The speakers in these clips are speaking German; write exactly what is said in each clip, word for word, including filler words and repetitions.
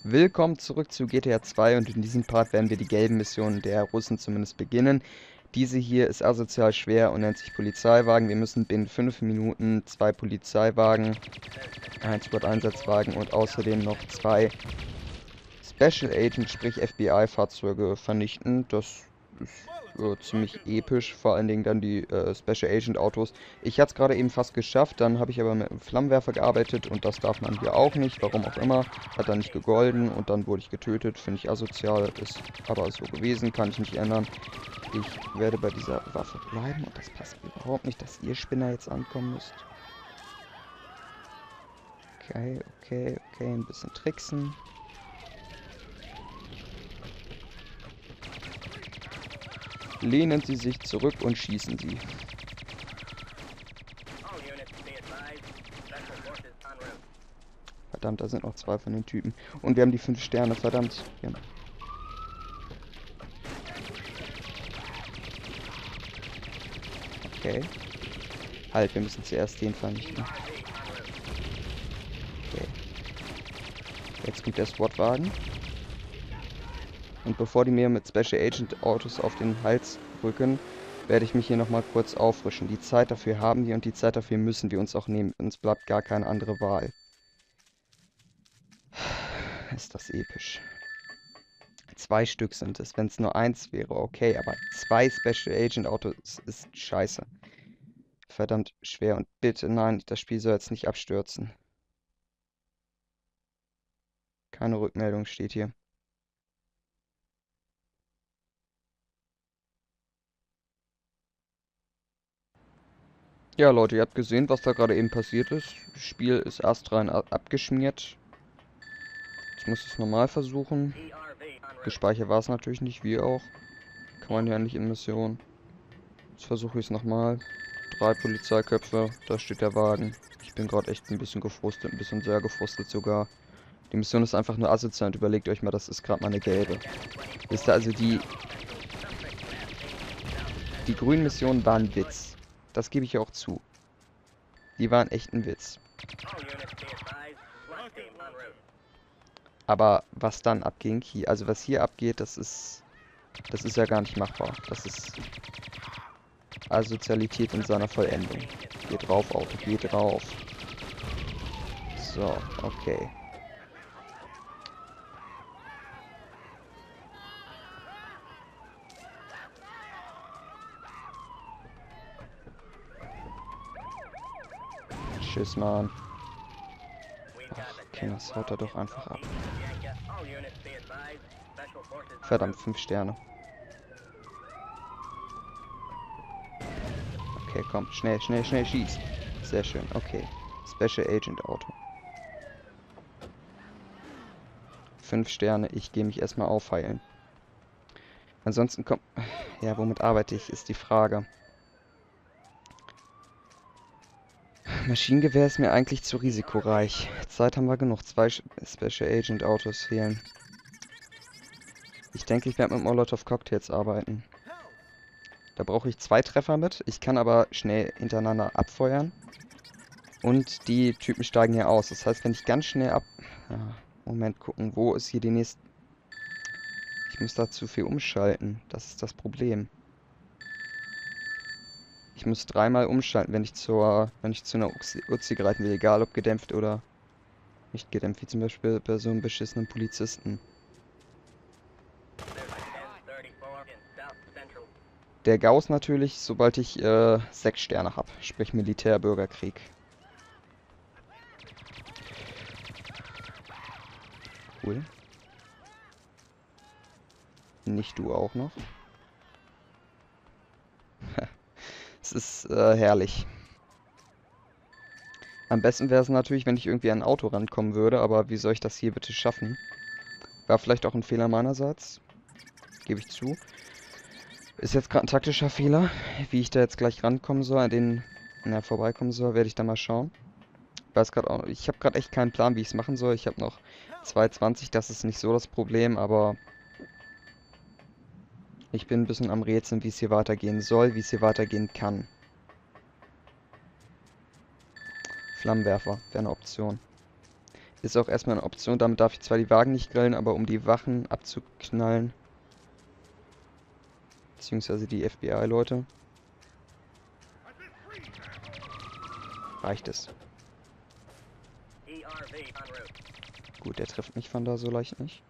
Willkommen zurück zu G T A zwei und in diesem Part werden wir die gelben Missionen der Russen zumindest beginnen. Diese hier ist asozial schwer und nennt sich Polizeiwagen. Wir müssen binnen fünf Minuten zwei Polizeiwagen, ein SWAT-Einsatzwagen und außerdem noch zwei Special Agent, sprich F B I-Fahrzeuge vernichten. Das ist äh, ziemlich episch, vor allen Dingen dann die äh, Special Agent Autos. Ich hatte es gerade eben fast geschafft, dann habe ich aber mit einem Flammenwerfer gearbeitet und das darf man hier auch nicht, warum auch immer. Hat dann nicht gegolden und dann wurde ich getötet, finde ich asozial, ist aber so gewesen, kann ich nicht ändern. Ich werde bei dieser Waffe bleiben und das passt überhaupt nicht, dass ihr Spinner jetzt ankommen müsst. Okay, okay, okay, ein bisschen tricksen. Lehnen Sie sich zurück und schießen Sie. Verdammt, da sind noch zwei von den Typen. Und wir haben die fünf Sterne, verdammt. Ja. Okay. Halt, wir müssen zuerst den vernichten. Okay. Jetzt kommt der SWAT-Wagen. Und bevor die mir mit Special Agent Autos auf den Hals rücken, werde ich mich hier nochmal kurz auffrischen. Die Zeit dafür haben wir und die Zeit dafür müssen wir uns auch nehmen. Uns bleibt gar keine andere Wahl. Ist das episch. Zwei Stück sind es. Wenn es nur eins wäre, okay. Aber zwei Special Agent Autos ist scheiße. Verdammt schwer. Und bitte, nein, das Spiel soll jetzt nicht abstürzen. Keine Rückmeldung steht hier. Ja, Leute, ihr habt gesehen, was da gerade eben passiert ist. Das Spiel ist astrein abgeschmiert. Ich muss es normal versuchen. Gespeichert war es natürlich nicht, wie auch. Kann man ja nicht in Mission. Jetzt versuche ich es nochmal. Drei Polizeiköpfe, da steht der Wagen. Ich bin gerade echt ein bisschen gefrustet, ein bisschen sehr gefrustet sogar. Die Mission ist einfach nur asozial und überlegt euch mal, das ist gerade mal eine gelbe. Wisst ihr, also die... Die grünen Missionen waren ein Witz. Das gebe ich auch zu. Die waren echt ein Witz. Aber was dann abging, hier, also was hier abgeht, das ist... Das ist ja gar nicht machbar. Das ist... Asozialität in seiner Vollendung. Geh drauf, Auto, geh drauf. So, okay. Tschüss, Mann. Okay, das haut er doch einfach ab. Verdammt, fünf Sterne. Okay, komm, schnell, schnell, schnell, schieß. Sehr schön, okay. Special Agent Auto. Fünf Sterne, ich gehe mich erstmal aufheilen. Ansonsten kommt... Ja, womit arbeite ich, ist die Frage. Maschinengewehr ist mir eigentlich zu risikoreich. Zeit haben wir genug. Zwei Special Agent Autos fehlen. Ich denke, ich werde mit Molotov Cocktails arbeiten. Da brauche ich zwei Treffer mit. Ich kann aber schnell hintereinander abfeuern. Und die Typen steigen hier aus. Das heißt, wenn ich ganz schnell ab... Ja, Moment, gucken, wo ist hier die nächste... Ich muss da zu viel umschalten. Das ist das Problem. Ich muss dreimal umschalten, wenn ich zur, wenn ich zu einer Uzi greifen will, egal ob gedämpft oder nicht gedämpft, wie zum Beispiel bei so einem beschissenen Polizisten. Der Gauss natürlich, sobald ich äh, sechs Sterne habe, sprich Militär-Bürgerkrieg. Cool. Nicht du auch noch. Es ist äh, herrlich. Am besten wäre es natürlich, wenn ich irgendwie an ein Auto rankommen würde, aber wie soll ich das hier bitte schaffen? War vielleicht auch ein Fehler meinerseits. Gebe ich zu. Ist jetzt gerade ein taktischer Fehler. Wie ich da jetzt gleich rankommen soll, an den na, vorbeikommen soll, werde ich da mal schauen. Weiß gerade auch, ich habe gerade echt keinen Plan, wie ich es machen soll. Ich habe noch zwei zwanzig, das ist nicht so das Problem, aber ich bin ein bisschen am Rätseln, wie es hier weitergehen soll, wie es hier weitergehen kann. Flammenwerfer wäre eine Option. Ist auch erstmal eine Option. Damit darf ich zwar die Wagen nicht grillen, aber um die Wachen abzuknallen. Beziehungsweise die F B I-Leute. Reicht es. Gut, der trifft mich von da so leicht nicht.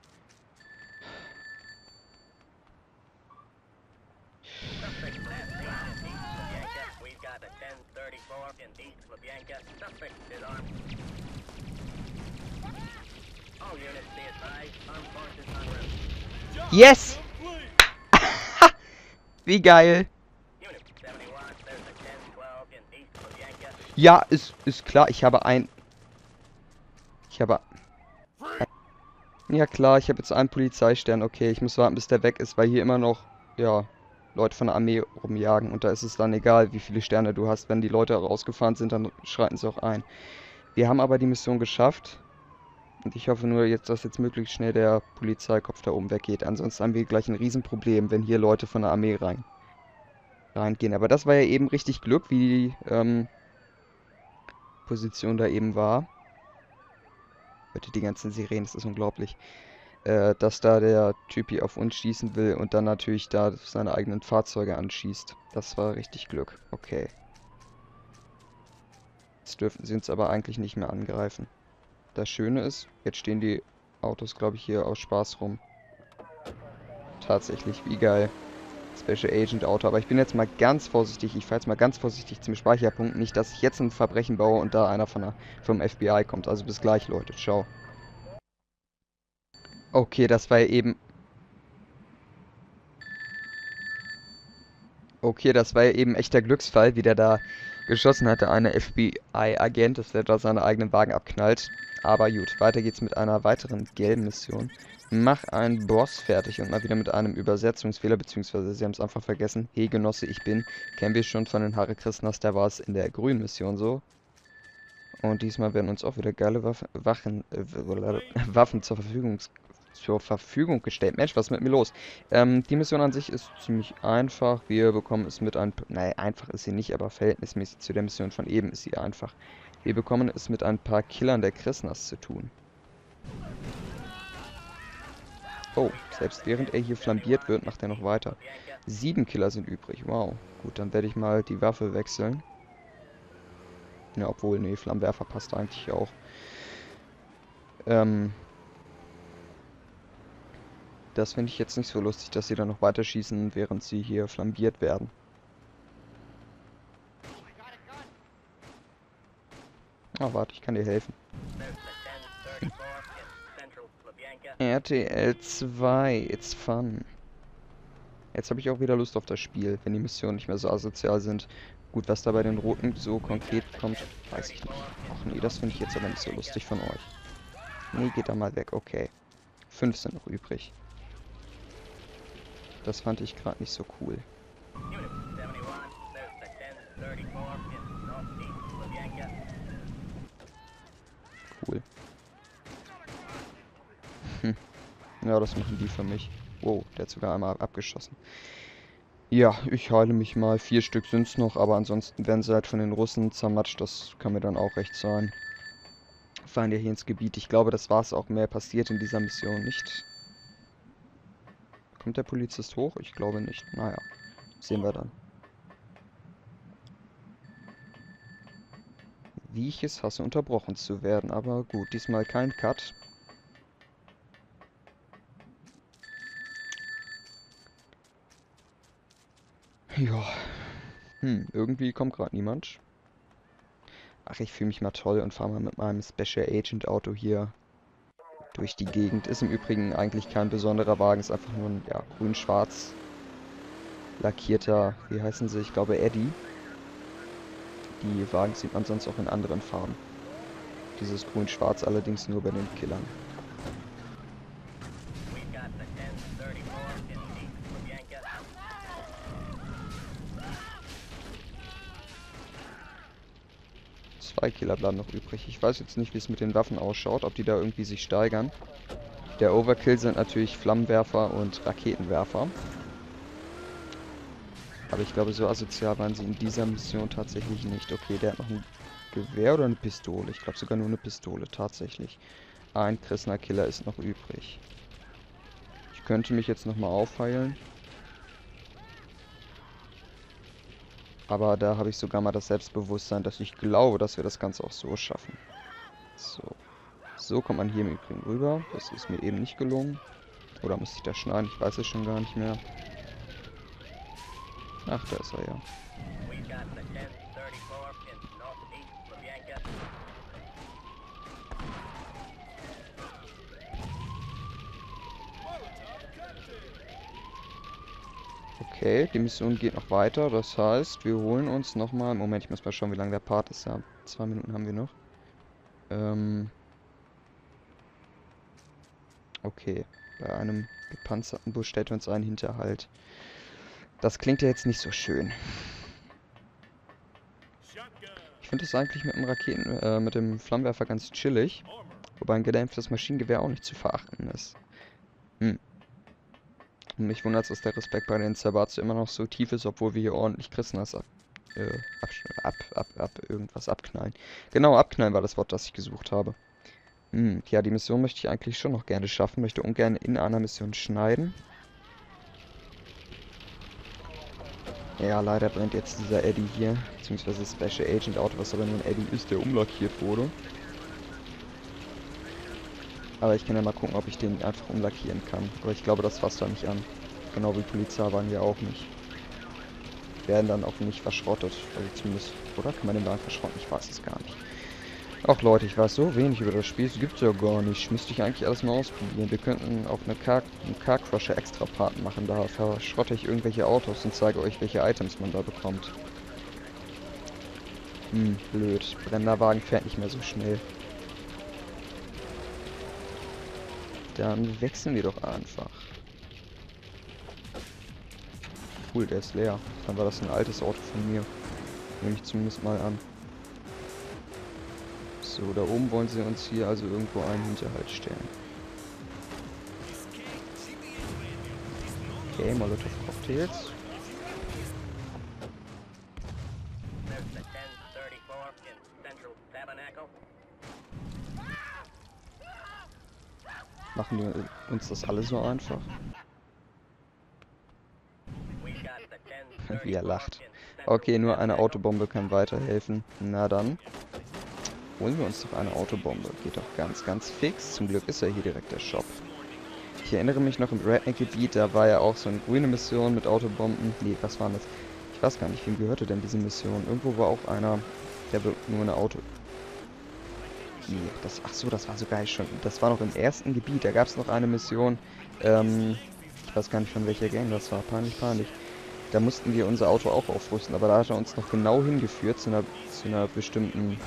Yes! Wie geil! Ja, ist, ist klar, ich habe ein... Ich habe... Ja klar, ich habe jetzt einen Polizeistern, okay, ich muss warten, bis der weg ist, weil hier immer noch, ja, Leute von der Armee rumjagen und da ist es dann egal, wie viele Sterne du hast. Wenn die Leute rausgefahren sind, dann schreiten sie auch ein. Wir haben aber die Mission geschafft und ich hoffe nur, jetzt, dass jetzt möglichst schnell der Polizeikopf da oben weggeht. Ansonsten haben wir gleich ein Riesenproblem, wenn hier Leute von der Armee rein reingehen. Aber das war ja eben richtig Glück, wie die ähm, Position da eben war. Bitte die ganzen Sirenen, das ist unglaublich. Äh, dass da der Typ hier auf uns schießen will und dann natürlich da seine eigenen Fahrzeuge anschießt. Das war richtig Glück. Okay. Jetzt dürften sie uns aber eigentlich nicht mehr angreifen. Das Schöne ist, jetzt stehen die Autos, glaube ich, hier aus Spaß rum. Tatsächlich, wie geil. Special Agent Auto. Aber ich bin jetzt mal ganz vorsichtig. Ich fahre jetzt mal ganz vorsichtig zum Speicherpunkt. Nicht, dass ich jetzt ein Verbrechen baue und da einer von der, vom F B I kommt. Also bis gleich, Leute. Ciao. Okay, das war ja eben... Okay, das war ja eben echter Glücksfall, wie der da geschossen hatte. Eine F B I-Agent, dass der da seine eigenen Wagen abknallt. Aber gut, weiter geht's mit einer weiteren gelben Mission. Mach einen Boss fertig und mal wieder mit einem Übersetzungsfehler, beziehungsweise sie haben es einfach vergessen. Hey Genosse, ich bin. Kennen wir schon von den Hare Krishnas, da war es in der grünen Mission so. Und diesmal werden uns auch wieder geile Waffen, Wachen, äh, Waffen zur Verfügung, zur Verfügung gestellt. Mensch, was ist mit mir los? Ähm, die Mission an sich ist ziemlich einfach. Wir bekommen es mit ein... Nein, einfach ist sie nicht, aber verhältnismäßig zu der Mission von eben ist sie einfach. Wir bekommen es mit ein paar Killern der Krishnas zu tun. Oh, selbst während er hier flambiert wird, macht er noch weiter. Sieben Killer sind übrig. Wow. Gut, dann werde ich mal die Waffe wechseln. Ja, obwohl, nee, Flammenwerfer passt eigentlich auch. Ähm... Das finde ich jetzt nicht so lustig, dass sie dann noch weiter schießen, während sie hier flambiert werden. Ah, warte, ich kann dir helfen. R T L zwei, it's fun. Jetzt habe ich auch wieder Lust auf das Spiel, wenn die Missionen nicht mehr so asozial sind. Gut, was da bei den Roten so konkret kommt, weiß ich nicht. Ach nee, das finde ich jetzt aber nicht so lustig von euch. Nee, geht da mal weg, okay. Fünf sind noch übrig. Das fand ich gerade nicht so cool. Cool. Hm. Ja, das machen die für mich. Wow, der hat sogar einmal abgeschossen. Ja, ich heile mich mal. Vier Stück sind es noch, aber ansonsten werden sie halt von den Russen zermatscht. Das kann mir dann auch recht sein. Fahren ja hier ins Gebiet. Ich glaube, das war es auch. Mehr passiert in dieser Mission nicht. Kommt der Polizist hoch? Ich glaube nicht. Naja, sehen wir dann. Wie ich es hasse, unterbrochen zu werden. Aber gut, diesmal kein Cut. Ja. Hm, irgendwie kommt gerade niemand. Ach, ich fühle mich mal toll und fahre mal mit meinem Special Agent Auto hier durch die Gegend. Ist im Übrigen eigentlich kein besonderer Wagen, ist einfach nur ein, ja, grün-schwarz lackierter, wie heißen sie? Ich glaube Eddy. Die Wagen sieht man sonst auch in anderen Farben. Dieses grün-schwarz allerdings nur bei den Killern. Zwei Killer bleiben noch übrig. Ich weiß jetzt nicht, wie es mit den Waffen ausschaut, ob die da irgendwie sich steigern. Der Overkill sind natürlich Flammenwerfer und Raketenwerfer. Aber ich glaube, so asozial waren sie in dieser Mission tatsächlich nicht. Okay, der hat noch einen Gewehr oder eine Pistole? Ich glaube sogar nur eine Pistole, tatsächlich. Ein Krishna Killer ist noch übrig. Ich könnte mich jetzt nochmal aufheilen. Aber da habe ich sogar mal das Selbstbewusstsein, dass ich glaube, dass wir das Ganze auch so schaffen. So. So kommt man hier im Übrigen rüber. Das ist mir eben nicht gelungen. Oder muss ich da schneiden? Ich weiß es schon gar nicht mehr. Ach, da ist er ja. Okay, die Mission geht noch weiter. Das heißt, wir holen uns nochmal... Moment, ich muss mal schauen, wie lange der Part ist. Ja, zwei Minuten haben wir noch. Ähm... Okay, bei einem gepanzerten Bus stellt uns ein Hinterhalt. Das klingt ja jetzt nicht so schön. Ich finde es eigentlich mit dem Raketen, äh, mit dem Flammenwerfer ganz chillig. Wobei ein gedämpftes Maschinengewehr auch nicht zu verachten ist. Hm. Und mich wundert es, dass der Respekt bei den Zerbatsu immer noch so tief ist, obwohl wir hier ordentlich Krishnas ab, äh, ab, ab, ab, ab, irgendwas abknallen. Genau, abknallen war das Wort, das ich gesucht habe. Hm, ja, die Mission möchte ich eigentlich schon noch gerne schaffen. Möchte ungern in einer Mission schneiden. Ja, leider brennt jetzt dieser Eddie hier. Beziehungsweise Special Agent Auto, was aber nur ein Eddie ist, der umlackiert wurde. Aber ich kann ja mal gucken, ob ich den einfach umlackieren kann. Aber ich glaube, das fasst da nicht an. Genau wie Polizeiwagen ja auch nicht. Werden dann auch nicht verschrottet. Also zumindest, oder? Kann man den Wagen verschrotten? Ich weiß es gar nicht. Ach Leute, ich weiß so wenig über das Spiel. Es gibt es ja gar nicht. Müsste ich eigentlich alles mal ausprobieren. Wir könnten auch eine Car, einen Car Crusher extra Part machen. Da verschrotte ich irgendwelche Autos und zeige euch, welche Items man da bekommt. Hm, blöd. Brennender Wagen fährt nicht mehr so schnell. Dann wechseln wir doch einfach. Cool, der ist leer. Dann war das ein altes Auto von mir. Nehme ich zumindest mal an. So, da oben wollen sie uns hier also irgendwo einen Hinterhalt stellen. Okay, Molotov Cocktails. Machen wir uns das alle so einfach? Wie er lacht. Okay, nur eine Autobombe kann weiterhelfen. Na dann. Holen wir uns doch eine Autobombe. Geht doch ganz, ganz fix. Zum Glück ist ja hier direkt der Shop. Ich erinnere mich noch im Redneck-Gebiet, da war ja auch so eine grüne Mission mit Autobomben. Nee, was war das? Ich weiß gar nicht, wem gehörte denn diese Mission? Irgendwo war auch einer, der nur eine Auto... Nee, das... Ach so, das war sogar schon... Das war noch im ersten Gebiet, da gab es noch eine Mission. Ähm... Ich weiß gar nicht, von welcher Gang das war. Peinlich, peinlich. Da mussten wir unser Auto auch aufrüsten, aber da hat er uns noch genau hingeführt zu einer, zu einer bestimmten...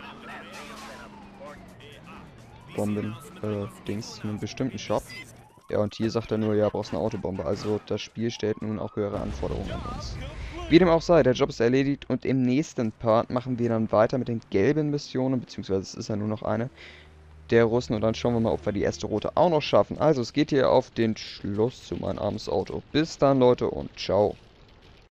Bomben-Dings, zu einem bestimmten Shop. Ja, und hier sagt er nur, ja, brauchst eine Autobombe. Also das Spiel stellt nun auch höhere Anforderungen an uns. Wie dem auch sei, der Job ist erledigt und im nächsten Part machen wir dann weiter mit den gelben Missionen, beziehungsweise es ist ja nur noch eine der Russen und dann schauen wir mal, ob wir die erste rote auch noch schaffen. Also es geht hier auf den Schluss zu mein armes Auto. Bis dann, Leute, und ciao.